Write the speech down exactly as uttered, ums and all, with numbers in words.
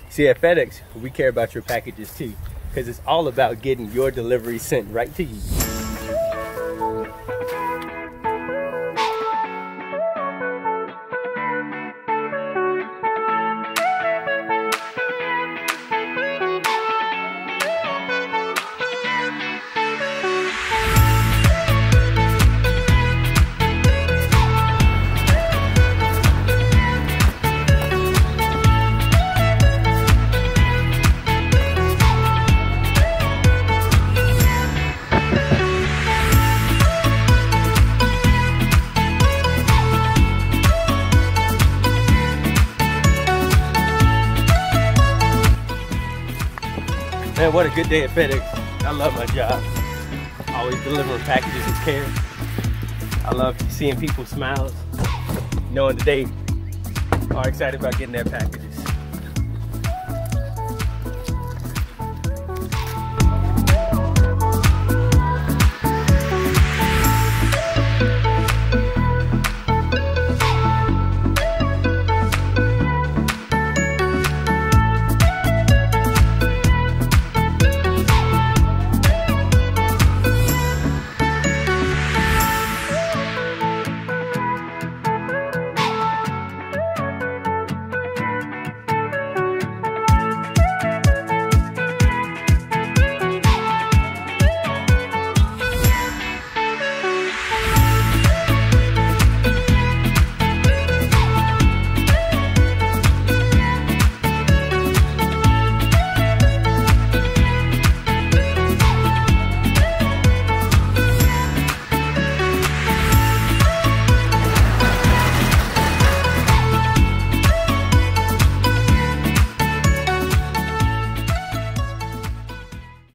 See, at FedEx, we care about your packages too, because it's all about getting your delivery sent right to you. Man, what a good day at FedEx. I love my job. Always delivering packages with care. I love seeing people's smiles, knowing that they are excited about getting their package.